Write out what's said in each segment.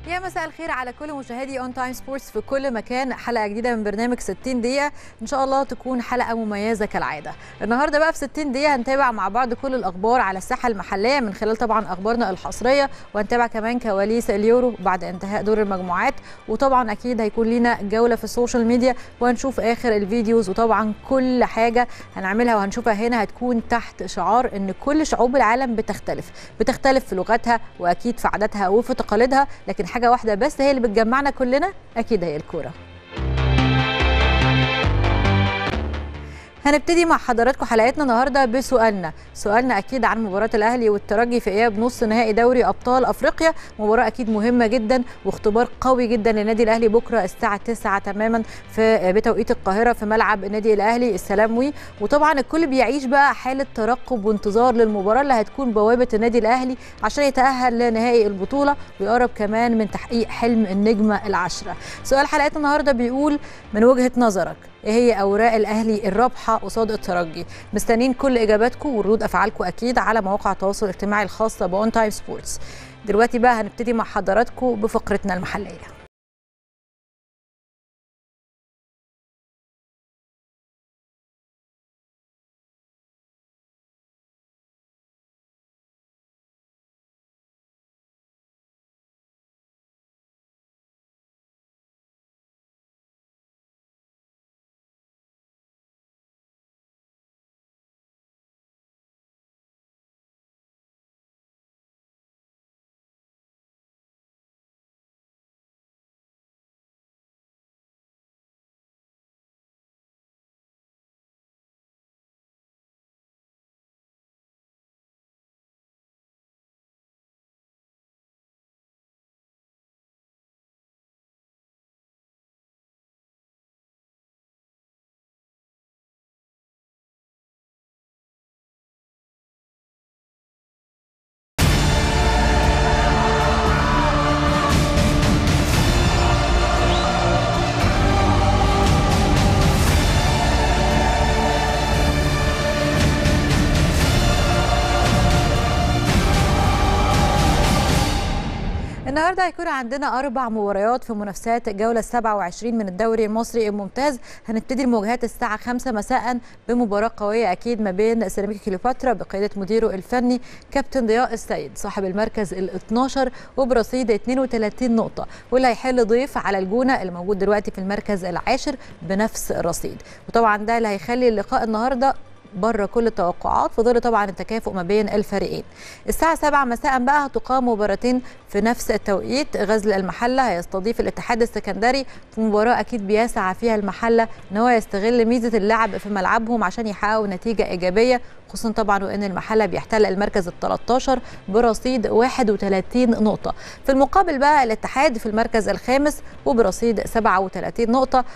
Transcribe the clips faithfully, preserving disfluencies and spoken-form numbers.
يا مساء الخير على كل مشاهدي اون تايم سبورتس في كل مكان. حلقه جديده من برنامج ستين دقيقه، ان شاء الله تكون حلقه مميزه كالعاده. النهارده بقى في ستين دقيقه هنتابع مع بعض كل الاخبار على الساحه المحليه من خلال طبعا اخبارنا الحصريه، وهنتابع كمان كواليس اليورو بعد انتهاء دور المجموعات، وطبعا اكيد هيكون لينا جوله في السوشيال ميديا وهنشوف اخر الفيديوز، وطبعا كل حاجه هنعملها وهنشوفها هنا هتكون تحت شعار ان كل شعوب العالم بتختلف بتختلف في لغتها واكيد في عاداتها وفي تقاليدها، لكن حاجه واحده بس هي اللي بتجمعنا كلنا، اكيد هي الكوره. هنبتدي مع حضراتكم حلقتنا النهارده بسؤالنا، سؤالنا اكيد عن مباراه الاهلي والترجي في اياب نص نهائي دوري ابطال افريقيا، مباراه اكيد مهمه جدا واختبار قوي جدا للنادي الاهلي بكره الساعه تسعة تماما في بتوقيت القاهره في ملعب النادي الاهلي السلاموي، وطبعا الكل بيعيش بقى حاله ترقب وانتظار للمباراه اللي هتكون بوابه النادي الاهلي عشان يتاهل لنهائي البطوله ويقرب كمان من تحقيق حلم النجمه العشره. سؤال حلقتنا النهارده بيقول من وجهه نظرك ايه هي اوراق الاهلي الرابحه قصاد الترجي؟ مستنيين كل اجاباتكم وردود افعالكم اكيد على مواقع التواصل الاجتماعي الخاصه باون تايم سبورتس. دلوقتي بقى هنبتدي مع حضراتكم بفقرتنا المحليه. النهارده هيكون عندنا اربع مباريات في منافسات الجوله السابعة والعشرين من الدوري المصري الممتاز. هنبتدي المواجهات الساعه خمسة مساء بمباراه قويه اكيد ما بين سيراميكا كليوباترا بقياده مديره الفني كابتن ضياء السيد صاحب المركز ال اثناشر وبرصيد اثنين وثلاثين نقطه، واللي هيحل ضيف على الجونه اللي موجود دلوقتي في المركز العاشر بنفس الرصيد. وطبعا ده اللي هيخلي اللقاء النهارده بره كل التوقعات في ظل طبعا التكافؤ ما بين الفريقين. الساعه سبعة مساء بقى هتقام مباراتين في نفس التوقيت. غزل المحله هيستضيف الاتحاد السكندري في مباراه اكيد بيسعى فيها المحله ان هو يستغل ميزه اللعب في ملعبهم عشان يحققوا نتيجه ايجابيه، خصوصا طبعا وان المحله بيحتل المركز ال ثلاثة عشر برصيد واحد وثلاثين نقطه. في المقابل بقى الاتحاد في المركز الخامس وبرصيد سبعة وثلاثين نقطه،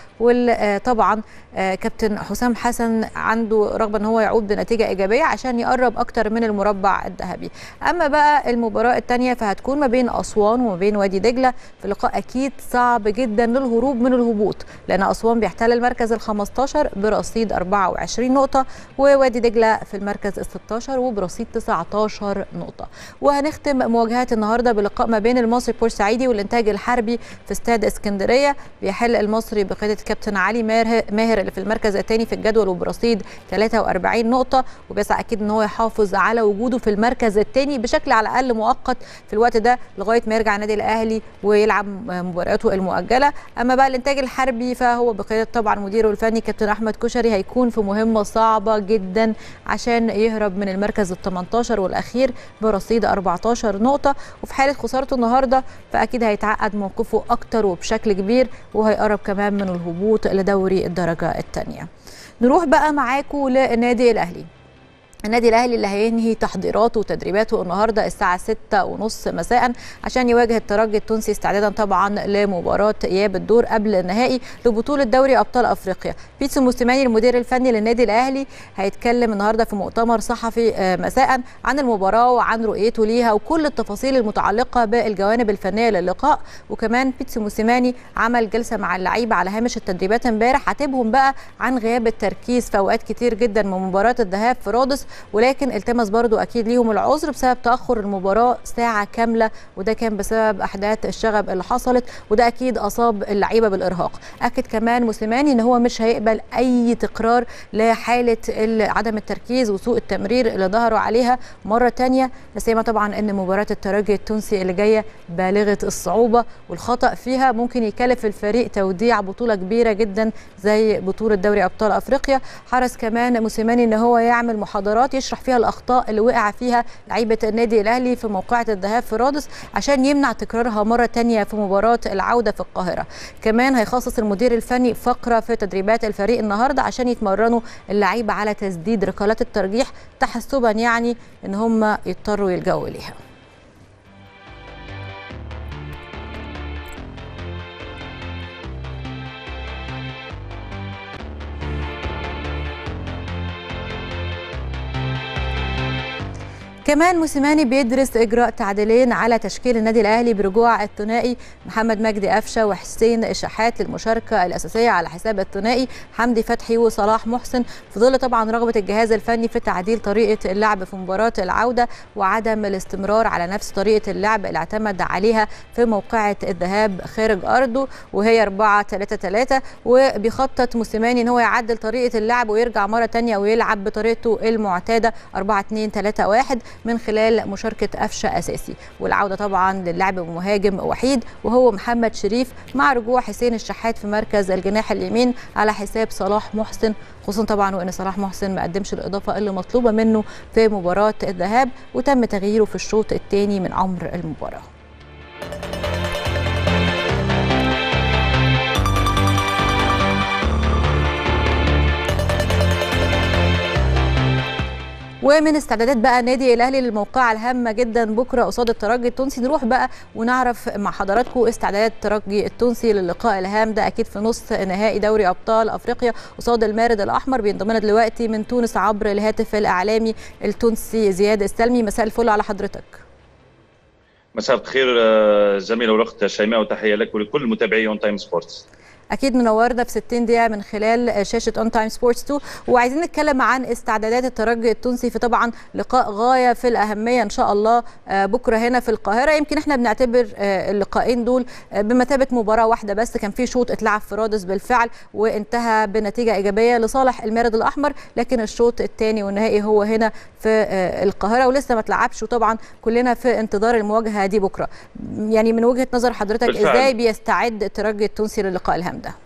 وطبعا كابتن حسام حسن عنده رغبه ان هو يعود بنتيجه ايجابيه عشان يقرب اكتر من المربع الذهبي. اما بقى المباراه الثانيه فهتكون ما بين اسوان وما بين وادي دجله في لقاء اكيد صعب جدا للهروب من الهبوط، لان اسوان بيحتل المركز ال خمسة عشر برصيد أربعة وعشرين نقطه، ووادي دجله في المركز ال ستة عشر وبرصيد تسعة عشر نقطه. وهنختم مواجهات النهارده بلقاء ما بين المصري بورسعيدي والانتاج الحربي في استاد اسكندريه. بيحل المصري بقياده الكابتن علي ماهر اللي في المركز الثاني في الجدول وبرصيد ثلاثة وأربعين نقطه، وبيسعى اكيد ان هو يحافظ على وجوده في المركز الثاني بشكل على الاقل مؤقت في الوقت ده لغايه ما يرجع النادي الاهلي ويلعب مبارياته المؤجله. اما بقى الانتاج الحربي فهو بقياده طبعا مديره الفني كابتن احمد كشري هيكون في مهمه صعبه جدا عشان يهرب من المركز ال ثمانية عشر والاخير برصيد أربعة عشر نقطه، وفي حاله خسارته النهارده فاكيد هيتعقد موقفه اكتر وبشكل كبير وهيقرب كمان من الهبوط لدوري الدرجه الثانيه. نروح بقى معاكم للنادي الاهلي. النادي الاهلي اللي هينهي تحضيراته وتدريباته النهارده الساعه ستة وثلاثين مساء عشان يواجه الترجي التونسي استعدادا طبعا لمباراه اياب الدور قبل النهائي لبطوله دوري ابطال افريقيا. بيتسو موسيماني المدير الفني للنادي الاهلي هيتكلم النهارده في مؤتمر صحفي مساء عن المباراه وعن رؤيته ليها وكل التفاصيل المتعلقه بالجوانب الفنيه للقاء. وكمان بيتسو موسيماني عمل جلسه مع اللعيبه على هامش التدريبات امبارح، عاتبهم بقى عن غياب التركيز في اوقات كتير جدا من مباراه الذهاب في رادس ولكن التمس برضو اكيد ليهم العذر بسبب تاخر المباراه ساعه كامله، وده كان بسبب احداث الشغب اللي حصلت، وده اكيد اصاب اللعيبه بالارهاق. اكد كمان موسيماني ان هو مش هيقبل اي تكرار لحاله عدم التركيز وسوء التمرير اللي ظهروا عليها مره ثانيه، لا سيما طبعا ان مباراه الترجي التونسي اللي جايه بالغه الصعوبه، والخطا فيها ممكن يكلف الفريق توديع بطوله كبيره جدا زي بطوله دوري ابطال افريقيا. حرص كمان موسيماني ان هو يعمل محاضرات يشرح فيها الاخطاء اللي وقع فيها لعيبه النادي الاهلي في موقعة الذهاب في رادس عشان يمنع تكرارها مره ثانيه في مباراه العوده في القاهره. كمان هيخصص المدير الفني فقره في تدريبات الفريق النهارده عشان يتمرنوا اللعيبه على تسديد ركلات الترجيح تحسبا يعني ان هم يضطروا يلجأوا ليها. كمان موسيماني بيدرس اجراء تعديلين على تشكيل النادي الاهلي برجوع الثنائي محمد مجدي قفشه وحسين الشحات للمشاركه الاساسيه على حساب الثنائي حمدي فتحي وصلاح محسن، في ظل طبعا رغبه الجهاز الفني في تعديل طريقه اللعب في مباراه العوده وعدم الاستمرار على نفس طريقه اللعب اللي اعتمد عليها في موقعه الذهاب خارج ارضه وهي أربعة ثلاثة ثلاثة، وبيخطط موسيماني ان هو يعدل طريقه اللعب ويرجع مره ثانيه ويلعب بطريقته المعتاده أربعة اثنين ثلاثة واحد من خلال مشاركة قفشه أساسي، والعودة طبعا للعب بمهاجم وحيد وهو محمد شريف مع رجوع حسين الشحات في مركز الجناح اليمين على حساب صلاح محسن، خصوصا طبعا وان صلاح محسن ما قدمش الاضافه اللي مطلوبه منه في مباراه الذهاب وتم تغييره في الشوط الثاني من عمر المباراه. ومن استعدادات بقى النادي الاهلي للموقعه الهامه جدا بكره قصاد الترجي التونسي، نروح بقى ونعرف مع حضراتكم استعدادات الترجي التونسي للقاء الهام ده اكيد في نص نهائي دوري ابطال افريقيا قصاد المارد الاحمر. بينضم لنا دلوقتي من تونس عبر الهاتف الاعلامي التونسي زياد السلمي. مساء الفل على حضرتك. مساء الخير زميله والاخت شيماء، وتحيه لك ولكل متابعي اون تايم سبورتس. اكيد منورنا في ستين دقيقه من خلال شاشه اون تايم سبورتس اتنين، وعايزين نتكلم عن استعدادات الترجي التونسي في طبعا لقاء غايه في الاهميه ان شاء الله بكره هنا في القاهره. يمكن احنا بنعتبر اللقاءين دول بمثابه مباراه واحده بس، كان في شوط اتلعب في رادس بالفعل وانتهى بنتيجه ايجابيه لصالح المارد الاحمر، لكن الشوط الثاني والنهائي هو هنا في القاهره ولسه ما اتلعبش، وطبعا كلنا في انتظار المواجهه دي بكره. يعني من وجهه نظر حضرتك بالفعل. ازاي بيستعد الترجي التونسي للقاء الهام ده؟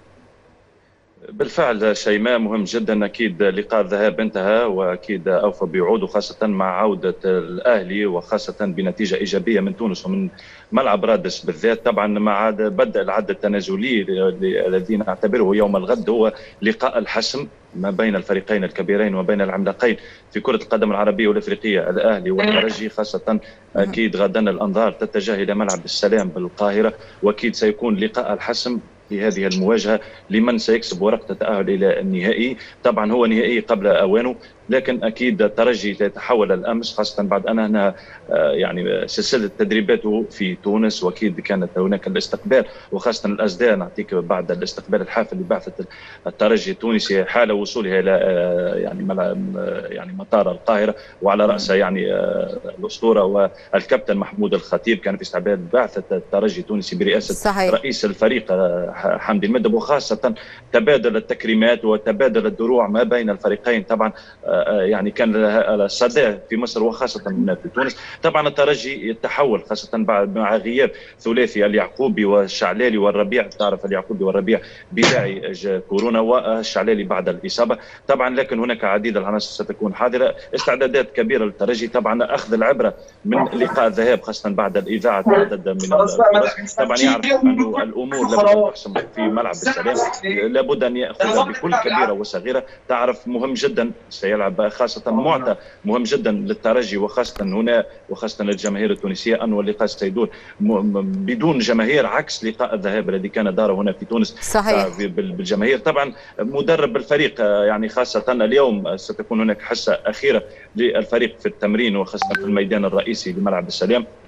بالفعل شيماء مهم جدا، اكيد لقاء الذهاب انتهى واكيد اوفى بوعوده، خاصه مع عوده الاهلي وخاصه بنتيجه ايجابيه من تونس ومن ملعب رادس بالذات. طبعا مع بدء العد التنازلي الذي نعتبره يوم الغد هو لقاء الحسم ما بين الفريقين الكبيرين وبين العملاقين في كرة القدم العربية والإفريقية الأهلي والترجي. خاصة أكيد غدا الأنظار تتجه إلى ملعب السلام بالقاهرة، وأكيد سيكون لقاء الحسم في هذه المواجهة لمن سيكسب ورقة التأهل إلى النهائي. طبعا هو نهائي قبل أوانه، لكن أكيد الترجي يتحول الأمس خاصة بعد أن هنا يعني سلسلة تدريباته في تونس، وأكيد كانت هناك الاستقبال وخاصة الأصداء نعطيك بعد الاستقبال الحافل لبعثة الترجي التونسي حال وصولها إلى يعني يعني مطار القاهرة، وعلى رأسه يعني الأسطورة والكابتن محمود الخطيب كان في استقبال بعثة الترجي التونسي برئاسة صحيح. رئيس الفريق حمدي المدب، وخاصة تبادل التكريمات وتبادل الدروع ما بين الفريقين. طبعا يعني كان الصدى في مصر وخاصة في تونس. طبعا الترجي يتحول خاصة بعد مع غياب ثلاثي اليعقوبي والشعلالي والربيع، تعرف اليعقوبي والربيع بداعي كورونا والشعلالي بعد الإصابة. طبعا لكن هناك عديد العناصر ستكون حاضرة، استعدادات كبيرة للترجي. طبعا أخذ العبرة من لقاء الذهاب خاصة بعد الإذاعة عدد من الفرص. طبعا يعرف أن الأمور لابد تحسم في ملعب السلام، لابد أن يأخذها بكل كبيرة وصغيرة. تعرف مهم جدا سيلعب خاصة معطى مهم جدا للترجي وخاصة هنا وخاصة للجماهير التونسية أنه اللقاء سيدور بدون جماهير، عكس لقاء الذهاب الذي كان دار هنا في تونس صحيح. بالجماهير. طبعا مدرب الفريق يعني خاصة اليوم ستكون هناك حصة أخيرة للفريق في التمرين وخاصة في الميدان الرئيسي لملعب السلام.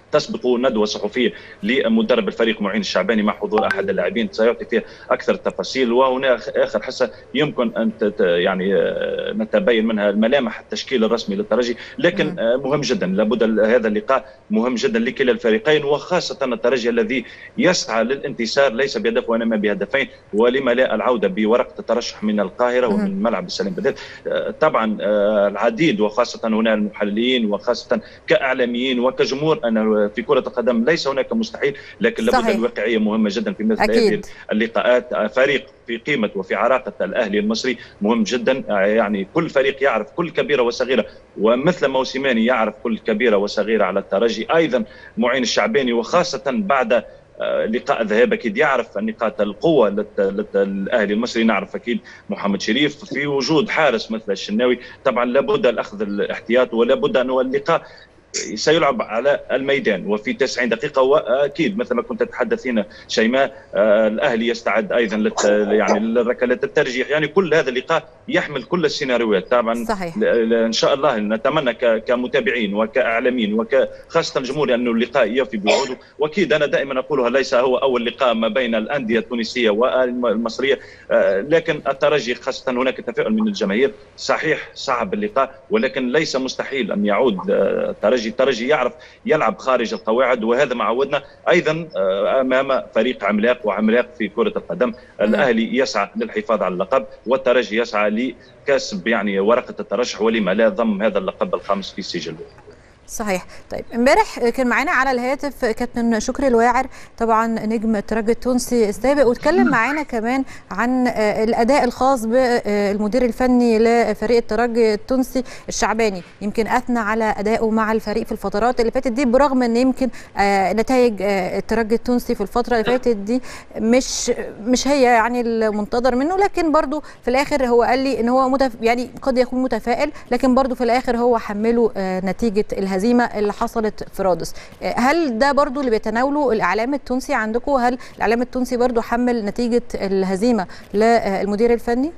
تسبق ندوه صحفيه لمدرب الفريق معين الشعباني مع حضور احد اللاعبين سيعطي فيها اكثر التفاصيل. وهنا اخر حصه يمكن ان يعني نتبين منها الملامح التشكيل الرسمي للترجي، لكن مهم جدا، لابد هذا اللقاء مهم جدا لكلا الفريقين، وخاصه الترجي الذي يسعى للانتصار ليس بهدف وانما بهدفين، ولما لا العوده بورقه الترشح من القاهره ومن ملعب السلام بلدان. طبعا العديد وخاصه هنا المحللين وخاصه كاعلاميين وكجمهور ان في كره القدم ليس هناك مستحيل، لكن لابد الواقعيه مهمه جدا في مثل هذه اللقاءات. فريق في قيمه وفي عراقه الاهلي المصري مهم جدا، يعني كل فريق يعرف كل كبيره وصغيره، ومثل موسيماني يعرف كل كبيره وصغيره على الترجي، ايضا معين الشعباني، وخاصه بعد لقاء الذهاب اكيد يعرف نقاط القوه للاهلي المصري. نعرف اكيد محمد شريف في وجود حارس مثل الشناوي، طبعا لابد الاخذ الاحتياط، ولابد ان اللقاء سيلعب على الميدان وفي تسعين دقيقة، وأكيد مثل ما كنت تتحدثين شيماء آه الأهلي يستعد أيضا للت يعني للركلات الترجيح، يعني كل هذا اللقاء يحمل كل السيناريوهات. طبعا صحيح. إن شاء الله نتمنى كمتابعين وكأعلاميين وخاصة الجمهور أنه اللقاء يفي بوعوده، وأكيد أنا دائما أقولها ليس هو أول لقاء ما بين الأندية التونسية والمصرية، آه لكن الترجي خاصة هناك تفاؤل من الجماهير. صحيح صعب اللقاء، ولكن ليس مستحيل أن يعود الترجي. الترجي يعرف يلعب خارج القواعد، وهذا ما عودنا ايضا امام فريق عملاق وعملاق في كره القدم. الاهلي يسعى للحفاظ على اللقب، والترجي يسعى لكسب يعني ورقه الترشح، ولما لا ضم هذا اللقب الخامس في سجله. صحيح. طيب امبارح كان معانا على الهاتف كابتن شكري الواعر، طبعا نجم الترجي التونسي السابق، واتكلم معانا كمان عن الاداء الخاص بالمدير الفني لفريق الترجي التونسي الشعباني. يمكن اثنى على ادائه مع الفريق في الفترات اللي فاتت دي، برغم ان يمكن نتائج الترجي التونسي في الفتره اللي فاتت دي مش مش هي يعني المنتظر منه، لكن برضو في الاخر هو قال لي ان هو متف... يعني قد يكون متفائل، لكن برضو في الاخر هو حمله نتيجه الهزيمه اللي حصلت في رادس. هل ده برضو اللي بيتناوله الاعلام التونسي عندكم؟ هل الاعلام التونسي برضو حمل نتيجه الهزيمه للمدير الفني؟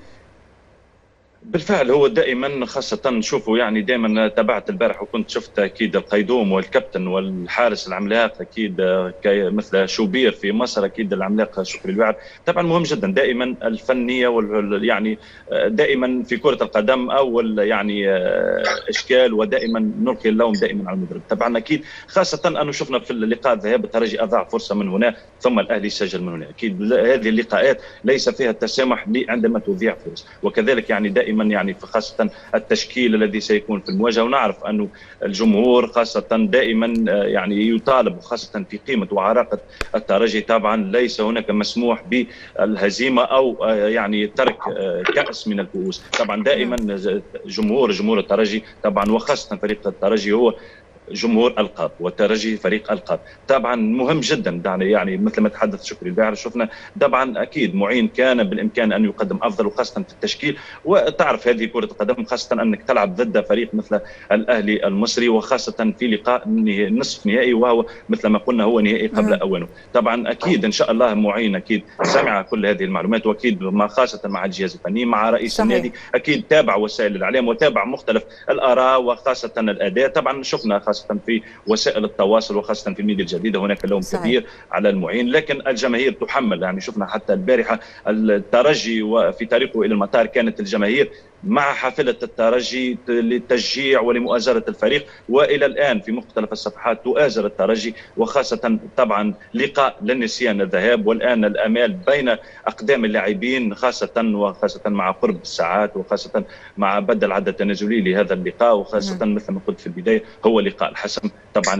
بالفعل هو دائما خاصة نشوفه، يعني دائما تابعت البارح وكنت شفت أكيد القيدوم والكابتن والحارس العملاق أكيد مثل شوبير في مصر، أكيد العملاق شكري الواعر. طبعا مهم جدا دائما الفنية وال يعني دائما في كرة القدم أول يعني إشكال، ودائما نلقي اللوم دائما على المدرب. طبعا أكيد خاصة أنه شفنا في اللقاء الذهاب الترجي أضاع فرصة من هنا ثم الأهلي سجل من هنا. أكيد هذه اللقاءات ليس فيها التسامح عندما تضيع فرص، وكذلك يعني دائما يعني خاصة التشكيل الذي سيكون في المواجهة. ونعرف أنه الجمهور خاصة دائما يعني يطالب، خاصة في قيمة وعراقة الترجي. طبعا ليس هناك مسموح بالهزيمة أو يعني ترك كأس من الكؤوس. طبعا دائما جمهور جمهور الترجي طبعا، وخاصة فريق الترجي هو جمهور القاب، والترجي فريق القاب. طبعا مهم جدا يعني مثل ما تحدث شكري الباعر، شفنا طبعا اكيد معين كان بالامكان ان يقدم افضل، وخاصه في التشكيل. وتعرف هذه كره القدم، خاصه انك تلعب ضد فريق مثل الاهلي المصري، وخاصه في لقاء نصف نهائي، وهو مثل ما قلنا هو نهائي قبل اوانه. طبعا اكيد ان شاء الله معين اكيد سمع كل هذه المعلومات، واكيد ما خاصه مع الجهاز الفني مع رئيس صحيح. النادي اكيد تابع وسائل الاعلام وتابع مختلف الاراء وخاصه الاداء. طبعا شفنا خاصه في وسائل التواصل وخاصه في الميديا الجديده هناك لوم كبير على المعين، لكن الجماهير تحمل. يعني شفنا حتى البارحه الترجي وفي طريقه الى المطار كانت الجماهير مع حافله الترجي للتشجيع ولمؤازره الفريق، والى الان في مختلف الصفحات تؤازر الترجي، وخاصه طبعا لقاء لن نسيان الذهاب، والان الامال بين اقدام اللاعبين، خاصه وخاصه مع قرب الساعات، وخاصه مع بدء العد التنازلي لهذا اللقاء، وخاصه مثل ما قلت في البدايه هو لقاء الحسم. طبعا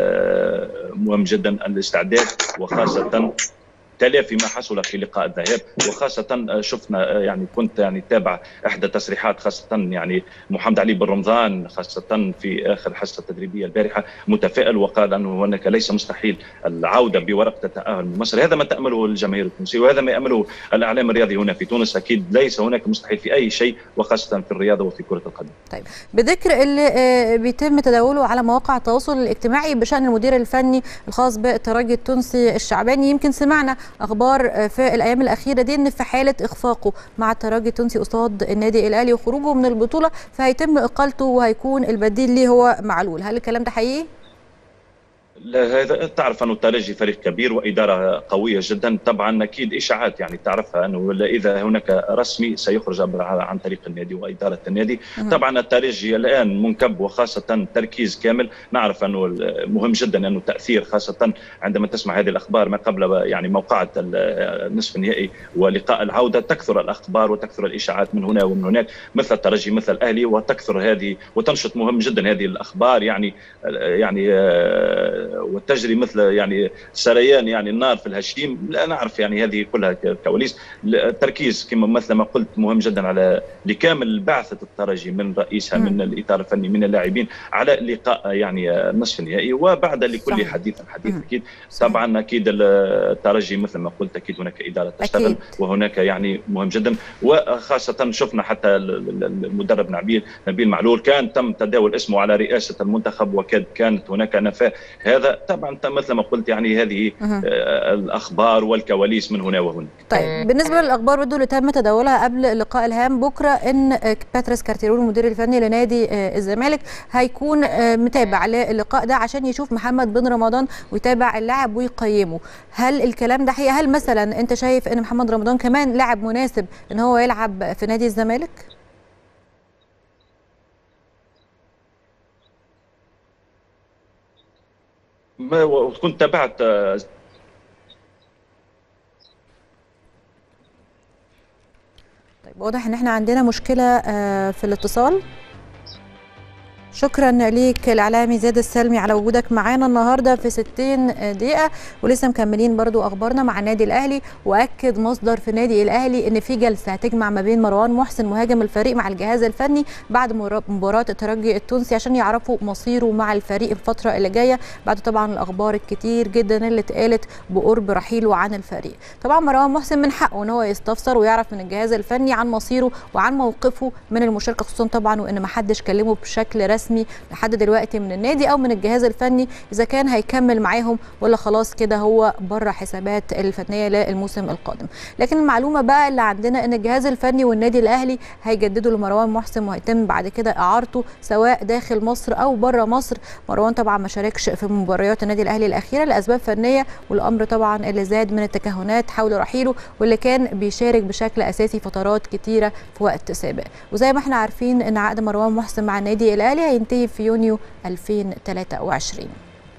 مهم جدا الاستعداد، وخاصه تلافي ما حصل في لقاء الذهاب. وخاصة شفنا يعني كنت يعني تابع إحدى تصريحات خاصة يعني محمد علي بن رمضان، خاصة في آخر حصة تدريبية البارحة متفائل، وقال أنه هناك ليس مستحيل العودة بورقة التأهل من مصر. هذا ما تأمله الجماهير التونسية، وهذا ما يأمله الإعلام الرياضي هنا في تونس. أكيد ليس هناك مستحيل في أي شيء، وخاصة في الرياضة وفي كرة القدم. طيب بذكر اللي بيتم تداوله على مواقع التواصل الاجتماعي بشأن المدير الفني الخاص بالترجي التونسي الشعباني، يمكن سمعنا اخبار في الايام الاخيره دي ان في حاله اخفاقه مع الترجي التونسي قصاد النادي الاهلي وخروجه من البطوله فهيتم اقالته، وهيكون البديل ليه هو معلول. هل الكلام ده حقيقي؟ هذا تعرف انه الترجي فريق كبير واداره قويه جدا. طبعا اكيد اشاعات يعني تعرفها انه اذا هناك رسمي سيخرج عن طريق النادي واداره النادي. طبعا الترجي الان منكب وخاصه تركيز كامل. نعرف انه مهم جدا انه تاثير خاصه عندما تسمع هذه الاخبار ما قبل يعني موقعه النصف النهائي ولقاء العوده، تكثر الاخبار وتكثر الاشاعات من هنا ومن هناك مثل الترجي مثل الاهلي، وتكثر هذه وتنشط مهم جدا هذه الاخبار يعني يعني وتجري مثل يعني سريان يعني النار في الهشيم. لا نعرف يعني هذه كلها كواليس. التركيز كما مثل ما قلت مهم جدا على لكامل بعثه الترجي من رئيسها من الاطار الفني من اللاعبين على لقاء يعني النصف النهائي، وبعد لكل صحيح. حديث حديث اكيد صحيح. طبعا اكيد الترجي مثل ما قلت اكيد هناك اداره تشتغل أكيد. وهناك يعني مهم جدا، وخاصه شفنا حتى المدرب نبيل نبيل معلول كان تم تداول اسمه على رئاسه المنتخب وكاد كانت هناك نفاه. هذا طبعا مثل ما قلت يعني هذه أه. الاخبار والكواليس من هنا وهنا. طيب بالنسبه للاخبار برضه اللي تم تداولها قبل اللقاء الهام بكره ان باتريس كارتيرون المدير الفني لنادي الزمالك هيكون متابع للقاء ده عشان يشوف محمد بن رمضان ويتابع اللاعب ويقيمه. هل الكلام ده حقيقي؟ هل مثلا انت شايف ان محمد رمضان كمان لاعب مناسب ان هو يلعب في نادي الزمالك؟ ما كنت تابعت طيب واضح ان احنا عندنا مشكله في الاتصال. شكرا ليك الاعلامي زياد السلمي على وجودك معانا النهارده في ستين دقيقه، ولسه مكملين برضو اخبارنا مع النادي الاهلي. واكد مصدر في النادي الاهلي ان في جلسه هتجمع ما بين مروان محسن مهاجم الفريق مع الجهاز الفني بعد مباراه الترجي التونسي عشان يعرفوا مصيره مع الفريق الفتره اللي جايه، بعد طبعا الاخبار الكتير جدا اللي اتقالت بقرب رحيله عن الفريق. طبعا مروان محسن من حقه ان هو يستفسر ويعرف من الجهاز الفني عن مصيره وعن موقفه من المشاركه، خصوصا طبعا وان ما حدش كلمه بشكل رسمي لحد دلوقتي من النادي او من الجهاز الفني اذا كان هيكمل معاهم ولا خلاص كده هو بره حسابات الفنيه للموسم القادم. لكن المعلومه بقى اللي عندنا ان الجهاز الفني والنادي الاهلي هيجددوا لمروان محسن وهيتم بعد كده اعارته سواء داخل مصر او بره مصر. مروان طبعا ما شاركش في مباريات النادي الاهلي الاخيره لاسباب فنيه، والامر طبعا اللي زاد من التكهنات حول رحيله واللي كان بيشارك بشكل اساسي فترات كتيره في وقت سابق. وزي ما احنا عارفين ان عقد مروان محسن مع النادي الاهلي هينتهي في يونيو ألفين وثلاثة وعشرين.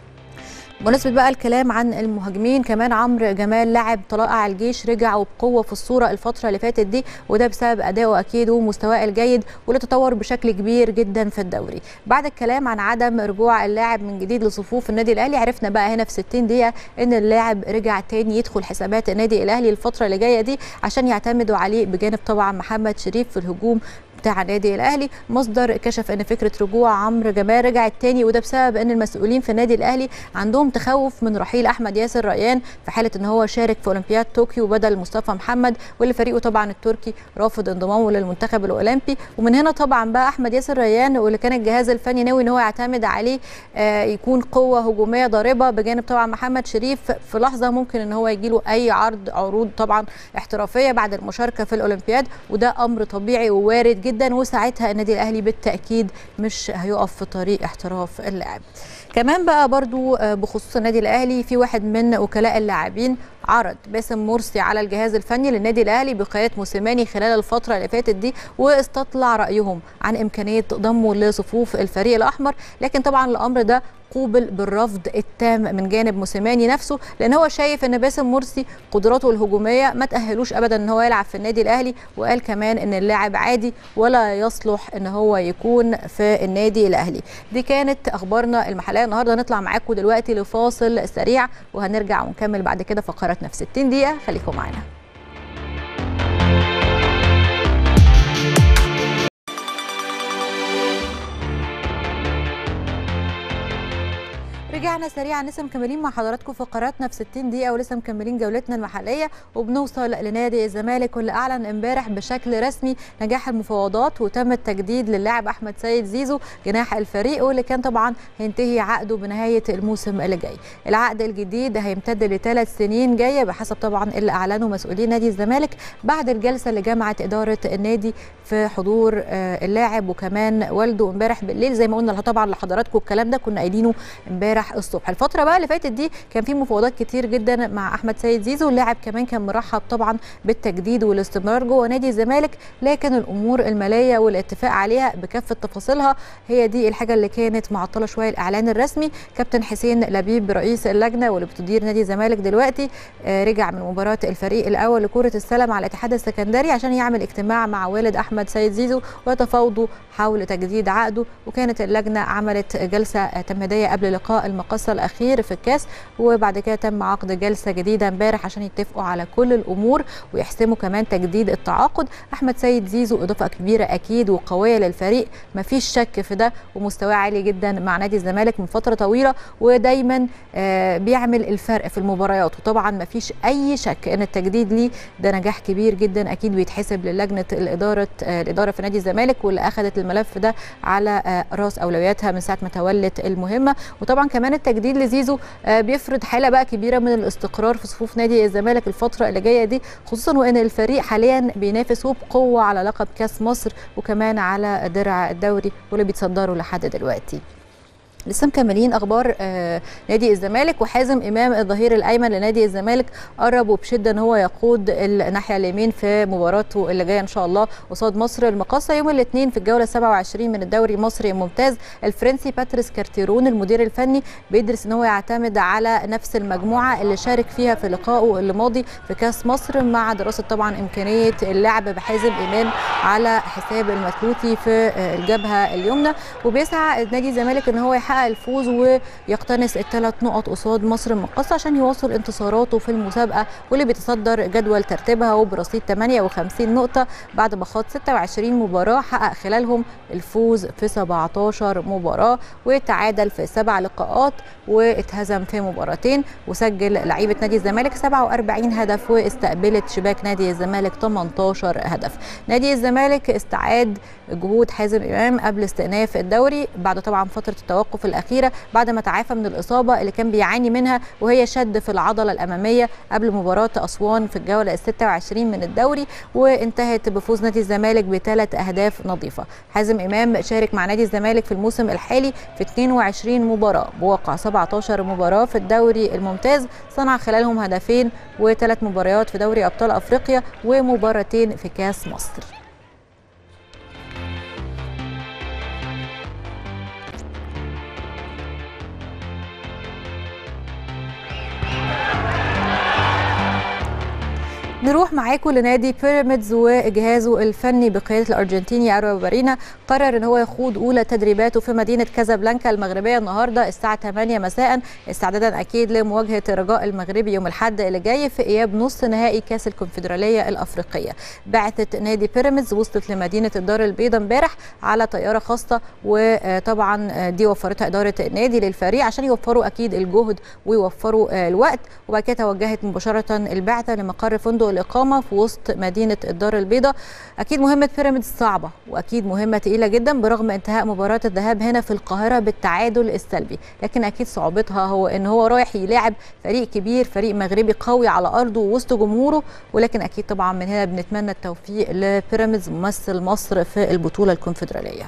بمناسبة بقى الكلام عن المهاجمين، كمان عمرو جمال لاعب طلائع الجيش رجع وبقوه في الصوره الفتره اللي فاتت دي، وده بسبب ادائه اكيد ومستواه الجيد واللي تطور بشكل كبير جدا في الدوري. بعد الكلام عن عدم رجوع اللاعب من جديد لصفوف النادي الاهلي، عرفنا بقى هنا في ستين دقيقه ان اللاعب رجع تاني يدخل حسابات النادي الاهلي الفتره اللي جايه دي عشان يعتمدوا عليه بجانب طبعا محمد شريف في الهجوم بتاع النادي الاهلي. مصدر كشف ان فكره رجوع عمرو جمال رجعت تاني، وده بسبب ان المسؤولين في النادي الاهلي عندهم تخوف من رحيل احمد ياسر ريان في حاله ان هو شارك في اولمبياد طوكيو بدل مصطفى محمد، واللي فريقه طبعا التركي رافض انضمامه للمنتخب الاولمبي. ومن هنا طبعا بقى احمد ياسر ريان واللي كان الجهاز الفني ناوي ان هو يعتمد عليه آه يكون قوه هجوميه ضاربه بجانب طبعا محمد شريف، في لحظه ممكن ان هو يجي له اي عرض عروض طبعا احترافيه بعد المشاركه في الاولمبياد، وده امر طبيعي ووارد جدا، وساعتها النادي الاهلي بالتاكيد مش هيقف في طريق احتراف اللاعب. كمان بقى برضو بخصوص النادي الاهلي، في واحد من وكلاء اللاعبين عرض باسم مرسي على الجهاز الفني للنادي الاهلي بقياده موسيماني خلال الفتره اللي فاتت دي، واستطلع رايهم عن امكانيه ضمه لصفوف الفريق الاحمر، لكن طبعا الامر ده قوبل بالرفض التام من جانب موسيماني نفسه، لان هو شايف ان باسم مرسي قدراته الهجوميه ما تاهلوش ابدا ان هو يلعب في النادي الاهلي، وقال كمان ان اللاعب عادي ولا يصلح ان هو يكون في النادي الاهلي. دي كانت اخبارنا المحليه النهارده. نطلع معاكم دلوقتي لفاصل سريع وهنرجع ونكمل بعد كده فقراتنا في ستين دقيقه، خليكم معانا. رجعنا سريعا، لسه مكملين مع حضراتكم فقراتنا في ستين دقيقه ولسه مكملين جولتنا المحليه، وبنوصل لنادي الزمالك واللي اعلن امبارح بشكل رسمي نجاح المفاوضات وتم التجديد للاعب احمد سيد زيزو جناح الفريق، واللي كان طبعا هينتهي عقده بنهايه الموسم اللي جاي. العقد الجديد هيمتد لثلاث سنين جايه بحسب طبعا اللي اعلنوا مسؤولين نادي الزمالك بعد الجلسه اللي جمعت اداره النادي في حضور اللاعب وكمان والده امبارح بالليل. زي ما قلنا طبعا لحضراتكم الكلام ده كنا قايلينه امبارح امبارح الصبح. الفتره بقى اللي فاتت دي كان في مفاوضات كتير جدا مع احمد سيد زيزو، اللاعب كمان كان مرحب طبعا بالتجديد والاستمرار جوه نادي الزمالك، لكن الامور الماليه والاتفاق عليها بكافه تفاصيلها هي دي الحاجه اللي كانت معطله شويه الاعلان الرسمي. كابتن حسين لبيب رئيس اللجنه واللي بتدير نادي الزمالك دلوقتي رجع من مباراه الفريق الاول لكره السله على الاتحاد السكندري عشان يعمل اجتماع مع والد احمد سيد زيزو ويتفاوضوا حول تجديد عقده. وكانت اللجنه عملت جلسه تمهيديه قبل لقاء المقصه الاخير في الكاس، وبعد كده تم عقد جلسه جديده امبارح عشان يتفقوا على كل الامور ويحسموا كمان تجديد التعاقد. احمد سيد زيزو اضافه كبيره اكيد وقويه للفريق، مفيش شك في ده، ومستواه عالي جدا مع نادي الزمالك من فتره طويله، ودايما بيعمل الفرق في المباريات. وطبعا مفيش اي شك ان التجديد ليه ده نجاح كبير جدا اكيد بيتحسب للجنه الاداره الاداره في نادي الزمالك، واللي اخذت الملف ده على راس اولوياتها من ساعه ما تولت المهمه. وطبعا كمان التجديد لزيزو بيفرض حاله بقى كبيره من الاستقرار في صفوف نادي الزمالك الفتره اللي جايه دي، خصوصا وان الفريق حاليا بينافس بقوه على لقب كاس مصر وكمان على درع الدوري واللي بيتصدروا لحد دلوقتي. لسه مكملين اخبار آه نادي الزمالك، وحازم امام الظهير الايمن لنادي الزمالك قرب وبشده ان هو يقود الناحيه اليمين في مباراته اللي جايه ان شاء الله قصاد مصر المقاصه يوم الاثنين في الجوله سبعة وعشرين من الدوري المصري الممتاز. الفرنسي باتريس كارتيرون المدير الفني بيدرس ان هو يعتمد على نفس المجموعه اللي شارك فيها في لقائه الماضي في كاس مصر، مع دراسه طبعا امكانيه اللعب بحازم امام على حساب المثلوثي في الجبهه اليمنى. وبيسعى نادي الزمالك ان هو يحقق الفوز ويقتنص الثلاث نقط قصاد مصر المقاصه عشان يواصل انتصاراته في المسابقه واللي بيتصدر جدول ترتيبها وبرصيد ثمانية وخمسين نقطه بعد ما خاض ستة وعشرين مباراه حقق خلالهم الفوز في سبعة عشر مباراه وتعادل في سبع لقاءات واتهزم في مباراتين، وسجل لعيبه نادي الزمالك سبعة وأربعين هدف واستقبلت شباك نادي الزمالك ثمانية عشر هدف. نادي الزمالك استعاد جهود حازم امام قبل استئناف الدوري بعد طبعا فتره التوقف الاخيره بعد ما تعافى من الاصابه اللي كان بيعاني منها وهي شد في العضله الاماميه قبل مباراه اسوان في الجوله الستة وعشرين من الدوري، وانتهت بفوز نادي الزمالك بثلاث اهداف نظيفه. حازم امام شارك مع نادي الزمالك في الموسم الحالي في اثنين وعشرين مباراه بواقع سبعة عشر مباراه في الدوري الممتاز، صنع خلالهم هدفين وثلاث مباريات في دوري ابطال افريقيا ومباراتين في كاس مصر. نروح معاكم لنادي بيراميدز وجهازه الفني بقياده الارجنتيني اروا بارينا. قرر ان هو يخوض اولى تدريباته في مدينه كازابلانكا المغربيه النهارده الساعه ثمانية مساء استعدادا اكيد لمواجهه الرجاء المغربي يوم الاحد اللي جاي في اياب نص نهائي كاس الكونفدراليه الافريقيه. بعثه نادي بيراميدز وصلت لمدينه الدار البيضاء امبارح على طياره خاصه، وطبعا دي وفرتها اداره النادي للفريق عشان يوفروا اكيد الجهد ويوفروا الوقت، وبعد كده توجهت مباشره البعثه لمقر فندق الإقامة في وسط مدينة الدار البيضاء. أكيد مهمة بيراميدز صعبة وأكيد مهمة تقيلة جدا برغم انتهاء مباراة الذهاب هنا في القاهرة بالتعادل السلبي، لكن أكيد صعوبتها هو إن هو رايح يلاعب فريق كبير، فريق مغربي قوي على أرضه ووسط جمهوره، ولكن أكيد طبعا من هنا بنتمنى التوفيق لبيراميدز ممثل مصر في البطولة الكونفدرالية.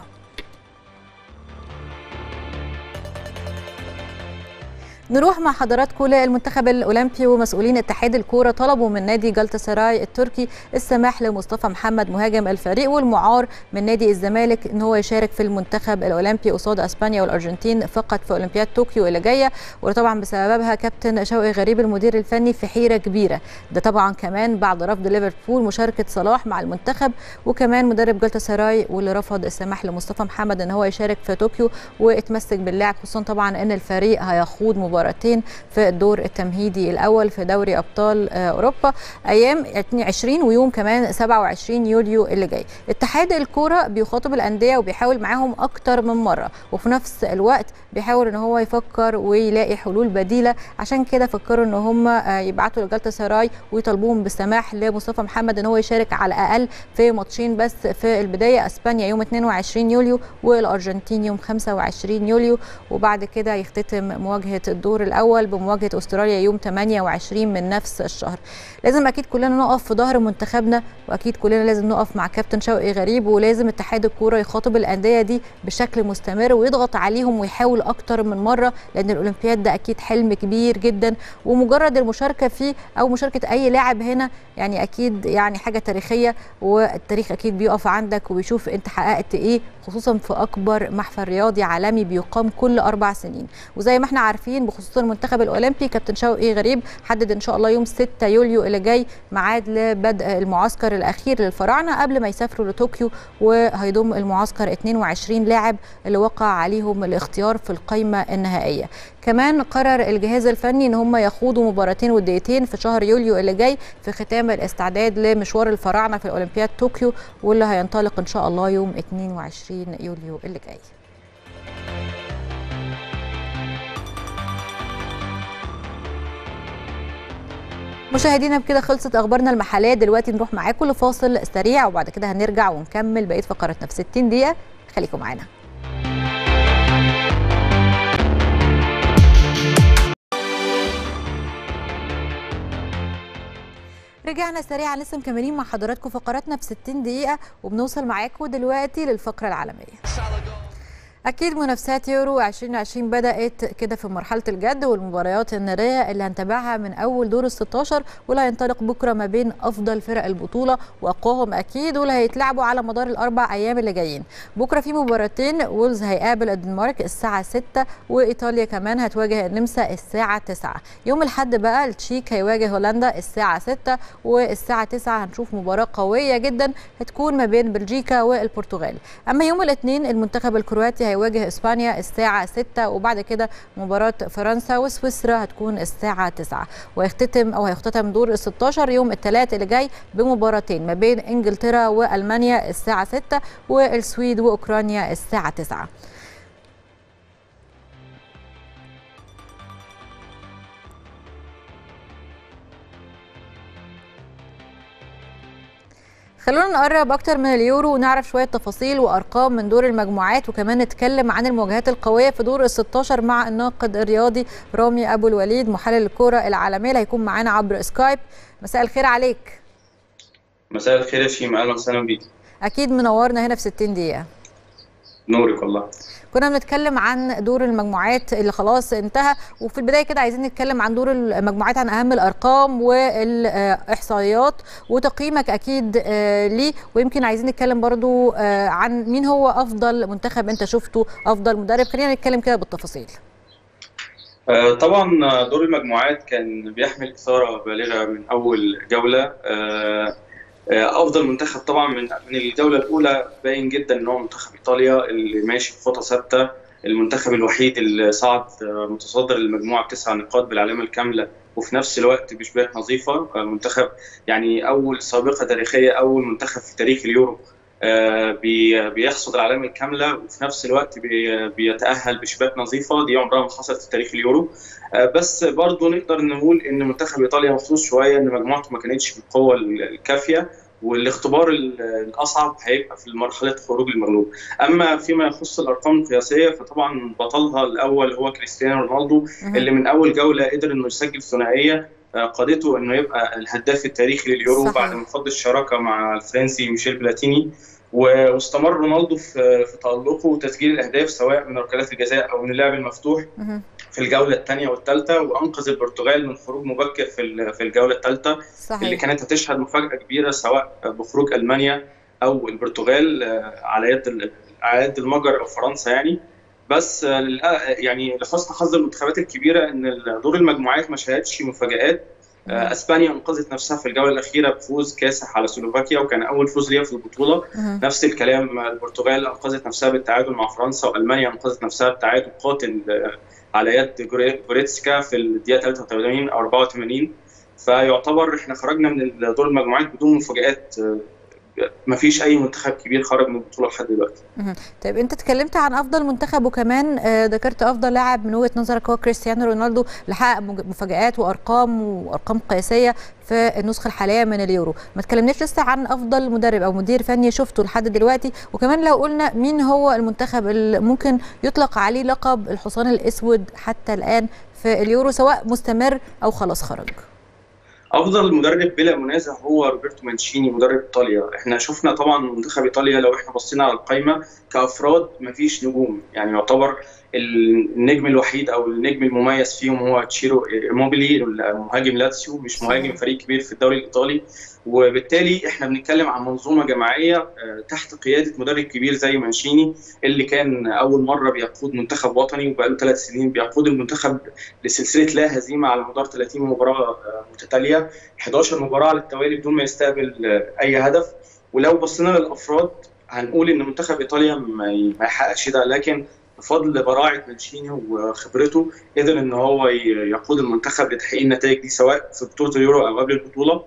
نروح مع حضراتكم للمنتخب الاولمبي، ومسؤولين اتحاد الكوره طلبوا من نادي جلطة سراي التركي السماح لمصطفى محمد مهاجم الفريق والمعار من نادي الزمالك ان هو يشارك في المنتخب الاولمبي قصاد اسبانيا والارجنتين فقط في اولمبياد طوكيو اللي جايه، وطبعا بسببها كابتن شوقي غريب المدير الفني في حيره كبيره. ده طبعا كمان بعد رفض ليفربول مشاركه صلاح مع المنتخب، وكمان مدرب جلطة سراي واللي رفض السماح لمصطفى محمد ان هو يشارك في طوكيو واتمسك باللاعب، خصوصا طبعا ان الفريق هيخوض مباراه في الدور التمهيدي الاول في دوري ابطال اوروبا ايام عشرين ويوم كمان سبعة وعشرين يوليو اللي جاي. اتحاد الكوره بيخاطب الانديه وبيحاول معاهم اكتر من مره، وفي نفس الوقت بيحاول ان هو يفكر ويلاقي حلول بديله، عشان كده فكروا ان هم يبعتوا لجلطة سراي ويطالبوهم بالسماح لمصطفى محمد ان هو يشارك على الاقل في ماتشين بس في البدايه، اسبانيا يوم اثنين وعشرين يوليو والارجنتين يوم خمسة وعشرين يوليو، وبعد كده يختتم مواجهه الدور الدور الاول بمواجهه استراليا يوم ثمانية وعشرين من نفس الشهر. لازم اكيد كلنا نقف في ظهر منتخبنا، واكيد كلنا لازم نقف مع كابتن شوقي غريب، ولازم اتحاد الكوره يخاطب الانديه دي بشكل مستمر ويضغط عليهم ويحاول اكتر من مره، لان الاولمبياد ده اكيد حلم كبير جدا، ومجرد المشاركه فيه او مشاركه اي لاعب هنا يعني اكيد يعني حاجه تاريخيه، والتاريخ اكيد بيقف عندك وبيشوف انت حققت ايه، خصوصا في اكبر محفل رياضي عالمي بيقام كل اربع سنين. وزي ما احنا عارفين بخصوص المنتخب الاولمبي، كابتن شوقي غريب حدد ان شاء الله يوم ستة يوليو اللي جاي ميعاد لبدء المعسكر الاخير للفراعنه قبل ما يسافروا لطوكيو، وهيضم المعسكر اثنين وعشرين لاعب اللي وقع عليهم الاختيار في القائمه النهائيه. كمان قرر الجهاز الفني ان هم يخوضوا مباراتين وديتين في شهر يوليو اللي جاي في ختام الاستعداد لمشوار الفراعنه في اولمبياد طوكيو، واللي هينطلق ان شاء الله يوم اثنين وعشرين يوليو اللي جاي. مشاهدينا بكده خلصت اخبارنا المحليه. دلوقتي نروح معاكم لفاصل سريع وبعد كده هنرجع ونكمل بقيه فقراتنا في ستين دقيقه. خليكم معانا. رجعنا سريعا، لسه مكملين مع حضراتكم فقراتنا في ستين دقيقه، وبنوصل معاكم دلوقتي للفقره العالميه. أكيد منافسات يورو ألفين وعشرين بدأت كده في مرحلة الجد، والمباريات النارية اللي هنتابعها من أول دور الستاشر واللي هينطلق بكرة ما بين أفضل فرق البطولة وأقواهم أكيد، واللي هيتلعبوا على مدار الأربع أيام اللي جايين. بكرة في مباراتين، وولز هيقابل الدنمارك الساعة ستة، وإيطاليا كمان هتواجه النمسا الساعة تسعة. يوم الأحد بقى التشيك هيواجه هولندا الساعة ستة، والساعة تسعة هنشوف مباراة قوية جدا هتكون ما بين بلجيكا والبرتغال. أما يوم الاثنين المنتخب الكرواتي هيواجه اسبانيا الساعه ستة، وبعد كده مباراه فرنسا وسويسرا هتكون الساعه تسعة، وهيختتم او هيختتم دور ال ستاشر يوم الثلاث اللي جاي بمباراتين ما بين انجلترا والمانيا الساعه ستة، والسويد واوكرانيا الساعه تسعة. خلونا نقرب اكتر من اليورو ونعرف شويه تفاصيل وارقام من دور المجموعات، وكمان نتكلم عن المواجهات القويه في دور ال ستاشر مع الناقد الرياضي رامي ابو الوليد محلل الكره العالميه اللي هيكون معانا عبر سكايب. مساء الخير عليك. مساء الخير يا شيماء، اهلا وسهلا بيك. اكيد منورنا هنا في ستين دقيقه. نورك والله. كنا بنتكلم عن دور المجموعات اللي خلاص انتهى، وفي البدايه كده عايزين نتكلم عن دور المجموعات، عن اهم الارقام والاحصائيات وتقييمك اكيد ليه، ويمكن عايزين نتكلم برضو عن مين هو افضل منتخب انت شفته، افضل مدرب. خلينا نتكلم كده بالتفاصيل. طبعا دور المجموعات كان بيحمل اثاره بالغه من اول جوله. افضل منتخب طبعا من من الجوله الاولى باين جدا ان هو منتخب ايطاليا اللي ماشي بخطى ثابته، المنتخب الوحيد اللي صعد متصدر المجموعه بتسع نقاط بالعلامه الكامله وفي نفس الوقت بشباك نظيفه. منتخب يعني اول سابقه تاريخيه، اول منتخب في تاريخ اليورو بيحصد العلامه الكامله وفي نفس الوقت بيتاهل بشباك نظيفه، دي عمرها ما حصلت في تاريخ اليورو. بس برضه نقدر نقول ان منتخب ايطاليا محظوظ شويه ان مجموعته ما كانتش بالقوه الكافيه، والاختبار الاصعب هيبقى في مرحله خروج المغلوب. اما فيما يخص الارقام القياسيه فطبعا بطلها الاول هو كريستيانو رونالدو اللي من اول جوله قدر انه يسجل ثنائيه قادته انه يبقى الهداف التاريخي لليورو صحيح. بعد ما خاض الشراكه مع الفرنسي ميشيل بلاتيني، واستمر رونالدو في في تألقه وتسجيل الاهداف سواء من ركلات الجزاء او من اللعب المفتوح في الجوله الثانيه والثالثه، وانقذ البرتغال من خروج مبكر في في الجوله الثالثه اللي كانت هتشهد مفاجاه كبيره سواء بخروج المانيا او البرتغال على يد على يد المجر او فرنسا يعني. بس يعني لحسن حظ المنتخبات الكبيره ان دور المجموعات ما شهدش مفاجآت. اسبانيا انقذت نفسها في الجوله الاخيره بفوز كاسح على سلوفاكيا وكان اول فوز ليها في البطوله. نفس الكلام البرتغال انقذت نفسها بالتعادل مع فرنسا، والمانيا انقذت نفسها بالتعادل قاتل على يد جوريتسكا في الدقيقه ثلاثة وثمانين او أربعة وثمانين. فيعتبر احنا خرجنا من دور المجموعات بدون مفاجآت، ما فيش اي منتخب كبير خرج من البطوله لحد دلوقتي. طيب انت اتكلمت عن افضل منتخب وكمان ذكرت افضل لاعب من وجهه نظرك هو كريستيانو رونالدو اللي حقق مفاجآت وارقام وارقام قياسيه في النسخه الحاليه من اليورو. ما اتكلمناش لسه عن افضل مدرب او مدير فني شفته لحد دلوقتي، وكمان لو قلنا مين هو المنتخب اللي ممكن يطلق عليه لقب الحصان الاسود حتى الان في اليورو سواء مستمر او خلاص خرج؟ افضل مدرب بلا منازع هو روبرتو مانشيني مدرب ايطاليا. احنا شفنا طبعا منتخب ايطاليا لو احنا بصينا على القائمه كافراد مفيش نجوم، يعني يعتبر النجم الوحيد او النجم المميز فيهم هو تشيرو إيموبيلي مهاجم لاتسيو، مش مهاجم فريق كبير في الدوري الايطالي. وبالتالي احنا بنتكلم عن منظومه جماعيه تحت قياده مدرب كبير زي مانشيني، اللي كان اول مره بيقود منتخب وطني وبقاله ثلاث سنين بيقود المنتخب لسلسله لا هزيمه على مدار ثلاثين مباراه متتاليه، إحدى عشرة مباراه على التوالي بدون ما يستقبل اي هدف. ولو بصينا للافراد هنقول ان منتخب ايطاليا ما يحققش ده، لكن بفضل براعه مانشيني وخبرته قدر ان هو يقود المنتخب لتحقيق النتائج دي سواء في بطوله اليورو او قبل البطوله.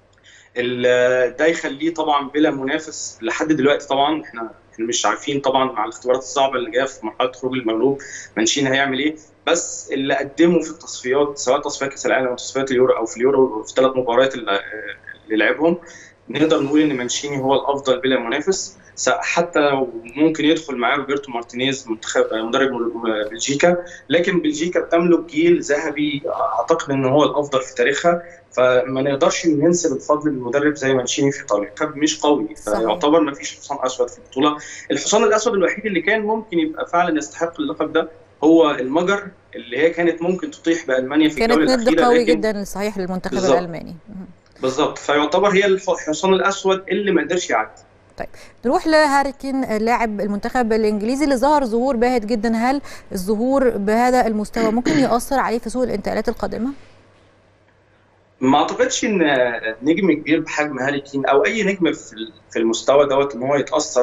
ده يخليه طبعا بلا منافس لحد دلوقتي. طبعا احنا مش عارفين طبعا مع الاختبارات الصعبه اللي جايه في مرحله خروج المغلوب مانشيني هيعمل ايه، بس اللي قدمه في التصفيات سواء تصفيات كاس العالم او تصفيات اليورو او في اليورو في ثلاث مباريات اللي لعبهم، نقدر نقول ان مانشيني هو الافضل بلا منافس. حتى ممكن يدخل معاه روبرتو مارتينيز منتخب مدرب بلجيكا، لكن بلجيكا بتملك جيل ذهبي اعتقد ان هو الافضل في تاريخها، فما نقدرش ننسب الفضل للمدرب زي مانشيني في ايطاليا. مش قوي، فيعتبر ما فيش حصان اسود في البطوله. الحصان الاسود الوحيد اللي كان ممكن يبقى فعلا يستحق اللقب ده هو المجر، اللي هي كانت ممكن تطيح بالمانيا في الجوله الاخيره، كانت ند قوي جدا صحيح للمنتخب بالزبط. الالماني بالظبط، فيعتبر هي الحصان الاسود اللي ما قدرش يعدي. طيب نروح لهاري كين لاعب المنتخب الانجليزي اللي ظهر ظهور باهت جدا، هل الظهور بهذا المستوى ممكن يأثر عليه في سوق الانتقالات القادمه؟ ما اعتقدش ان نجم كبير بحجم هاري كين او اي نجم في المستوى دوت ان هو يتاثر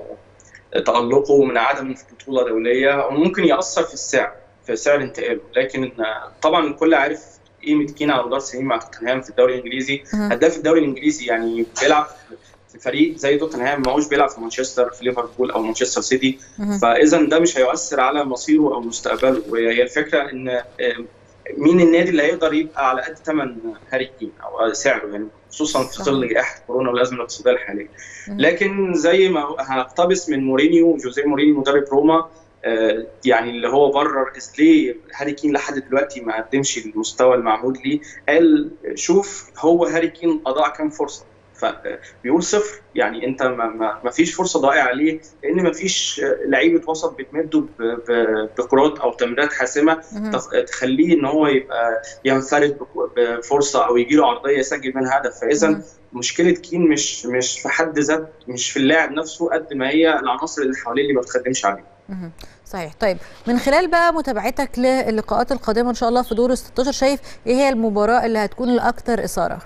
تألقه من عدم في بطوله دوليه، وممكن يأثر في السعر في سعر انتقاله. لكن طبعا الكل عارف قيمه كين على مدار سنين مع توتنهام في الدوري الانجليزي، هداف الدوري الانجليزي، يعني بيلعب في فريق زي توتنهام، ما هوش بيلعب في مانشستر في ليفربول او مانشستر سيتي، فاذا ده مش هيؤثر على مصيره او مستقبله. وهي الفكره ان مين النادي اللي هيقدر يبقى على قد ثمن هاري كين او سعره، يعني خصوصا في ظل جائحه كورونا والازمه الاقتصاديه الحاليه. لكن زي ما هنقتبس من مورينيو، جوزيه مورينيو مدرب روما، يعني اللي هو برر ليه هاري كين لحد دلوقتي ما قدمش المستوى المعهود ليه، قال شوف هو هاري كين اضاع كام فرصه، فبيقول صفر. يعني انت ما, ما فيش فرصه ضائعه عليه، لان ما فيش لعيبه وسط بتمده بكرات او تمريرات حاسمه تخليه ان هو يبقى ينفرد بفرصه او يجي له عرضيه يسجل منها هدف. فاذا مشكله كين مش مش في حد ذات، مش في اللاعب نفسه قد ما هي العناصر اللي حواليه اللي ما بتخدمش عليه. صحيح. طيب من خلال بقى متابعتك للقاءات القادمه ان شاء الله في دور ال ستاشر، شايف ايه هي المباراه اللي هتكون الاكثر اثاره؟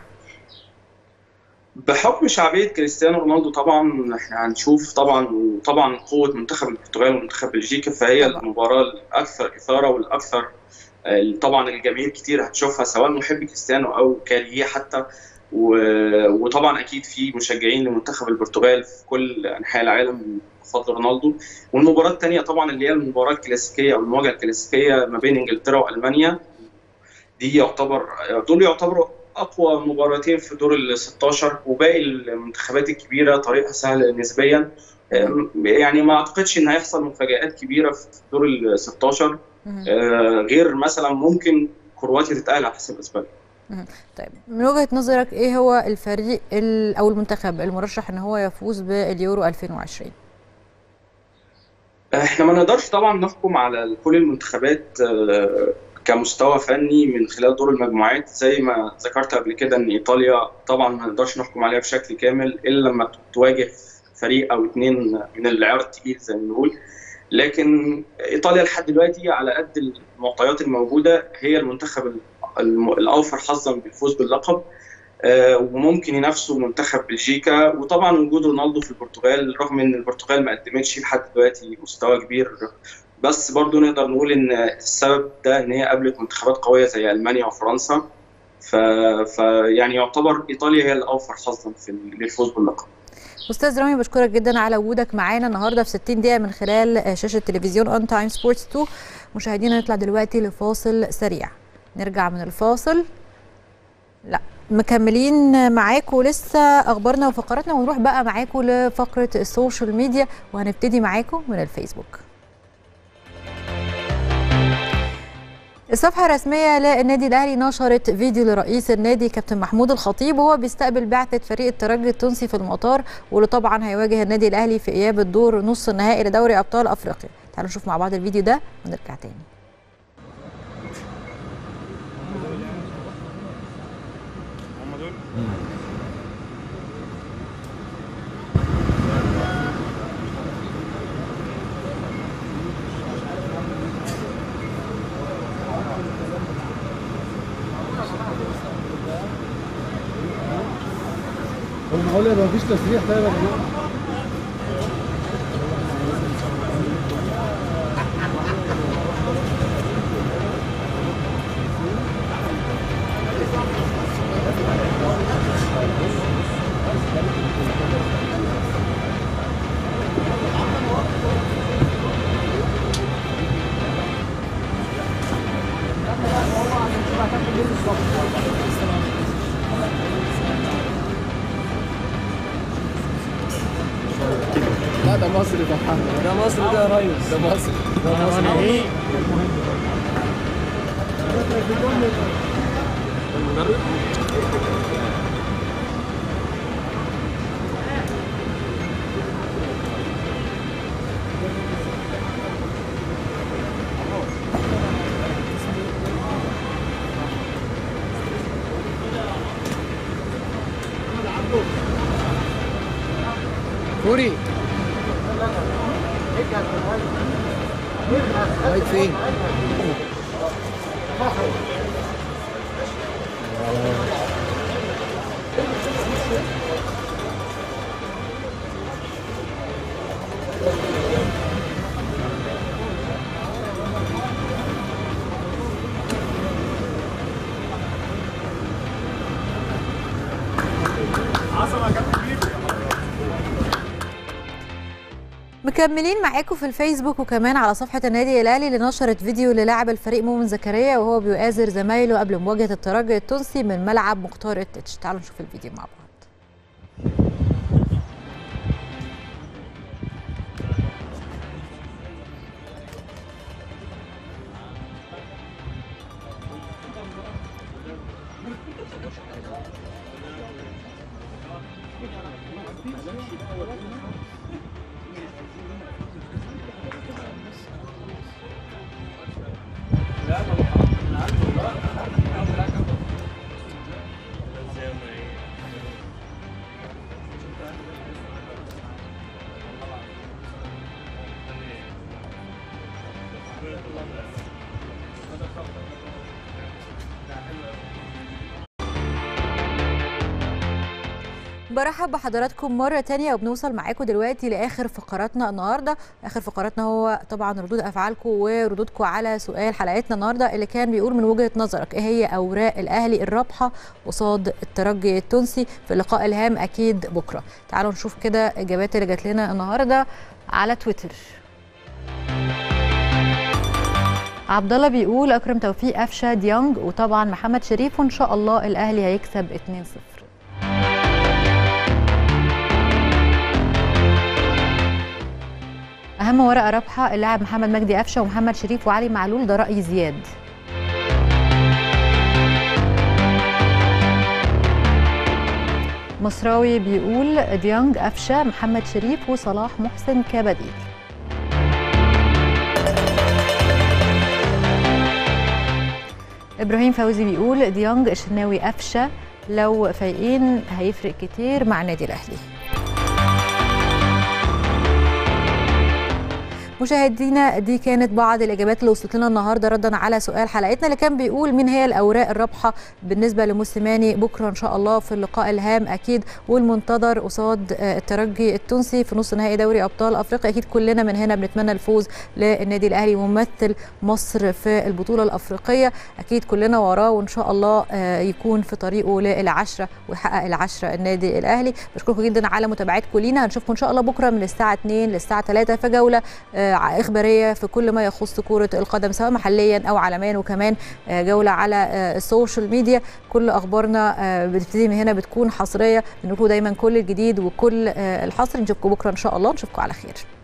بحكم شعبيه كريستيانو رونالدو طبعا احنا هنشوف طبعا طبعا قوه منتخب البرتغال ومنتخب بلجيكا، فهي طبعا المباراه الاكثر اثاره والاكثر طبعا الجماهير كتير هتشوفها سواء محبي كريستيانو او كارهيه حتى، وطبعا اكيد في مشجعين لمنتخب البرتغال في كل انحاء العالم بفضل رونالدو. والمباراه الثانيه طبعا اللي هي المباراه الكلاسيكيه او المواجهه الكلاسيكيه ما بين انجلترا والمانيا، دي يعتبر دول يعتبروا اقوى مباراتين في دور ال ستاشر، وباقي المنتخبات الكبيره طريقها سهل نسبيا. يعني ما اعتقدش ان هيحصل مفاجآت كبيره في دور ال ستاشر، غير مثلا ممكن كرواتيا تتأهل على حساب اسبانيا. طيب من وجهه نظرك ايه هو الفريق او المنتخب المرشح ان هو يفوز باليورو ألفين وعشرين؟ احنا ما نقدرش طبعا نحكم على كل المنتخبات كمستوى فني من خلال دور المجموعات، زي ما ذكرت قبل كده ان ايطاليا طبعا ما نقدرش نحكم عليها بشكل كامل الا لما تواجه فريق او اثنين من العيار الثقيل زي ما بنقول. لكن ايطاليا لحد دلوقتي على قد المعطيات الموجوده هي المنتخب الاوفر حظا بالفوز باللقب، وممكن ينافسوا منتخب بلجيكا. وطبعا وجود رونالدو في البرتغال رغم ان البرتغال ما قدمتش لحد دلوقتي مستوى كبير، بس برضو نقدر نقول ان السبب ده ان هي قابلت منتخبات قويه زي المانيا وفرنسا، ف... ف يعني يعتبر ايطاليا هي الاوفر حظا في للفوز باللقب. استاذ رامي بشكرك جدا على وجودك معانا النهارده في ستين دقيقه من خلال شاشه تلفزيون اون تايم سبورتس اتنين. مشاهدينا نطلع دلوقتي لفاصل سريع، نرجع من الفاصل لا مكملين معاكم لسه اخبارنا وفقراتنا، ونروح بقى معاكم لفقره السوشيال ميديا، وهنبتدي معاكم من الفيسبوك. الصفحة الرسمية للنادي الأهلي نشرت فيديو لرئيس النادي كابتن محمود الخطيب وهو بيستقبل بعثة فريق الترجي التونسي في المطار، واللي طبعا هيواجه النادي الأهلي في إياب الدور نص النهائي لدوري أبطال أفريقيا. تعالوا نشوف مع بعض الفيديو ده ونرجع تاني. هو معقول يبقى مفيش تسريح طيب يا جماعه؟ لا ده مصري ده محمد، ده مصري ده يا ريس، ده مصري ده مصري ايه؟ المدرب كوري رايح فين؟ مكملين معاكم في الفيسبوك وكمان على صفحة النادي الأهلي اللي نشرت فيديو للاعب الفريق مؤمن زكريا وهو بيؤازر زمايله قبل مواجهة الترجي التونسي من ملعب مختار التتش. تعالوا نشوف الفيديو مع بعض. برحب بحضراتكم مرة تانية وبنوصل معاكم دلوقتي لآخر فقراتنا النهاردة. آخر فقراتنا هو طبعا ردود أفعالكم وردودكم على سؤال حلقتنا النهاردة اللي كان بيقول من وجهة نظرك إيه هي أوراق الأهلي الرابحة قصاد الترجي التونسي في اللقاء الهام أكيد بكرة. تعالوا نشوف كده إجابات اللي جات لنا النهاردة على تويتر. عبد الله بيقول أكرم توفيق، قفشه، ديانج، وطبعا محمد شريف، وإن شاء الله الأهلي هيكسب اتنين صفر. أهم ورقة رابحة اللاعب محمد مجدي قفشه ومحمد شريف وعلي معلول، ده رأي زياد. مصراوي بيقول ديانج، قفشه، محمد شريف وصلاح محسن كبديل. إبراهيم فوزي بيقول ديانج، الشناوي، قفشه، لو فايقين هيفرق كتير مع النادي الأهلي. مشاهدينا دي كانت بعض الاجابات اللي وصلت لنا النهارده ردا على سؤال حلقتنا اللي كان بيقول مين هي الاوراق الرابحه بالنسبه لموسيماني بكره ان شاء الله في اللقاء الهام اكيد والمنتظر قصاد الترجي التونسي في نص نهائي دوري ابطال افريقيا. اكيد كلنا من هنا بنتمنى الفوز للنادي الاهلي ممثل مصر في البطوله الافريقيه، اكيد كلنا وراه وان شاء الله يكون في طريقه للعشره ويحقق العشره النادي الاهلي. بشكركم جدا على متابعتكم لينا، هنشوفكم ان شاء الله بكره من الساعه اتنين للساعه تلاتة في جوله إخبارية في كل ما يخص كرة القدم سواء محليا أو عالميا، وكمان جولة على السوشيال ميديا. كل أخبارنا بتبتدي من هنا بتكون حصرية، بنقول دايما كل الجديد وكل الحصر. نشوفكم بكرة إن شاء الله، نشوفكم على خير.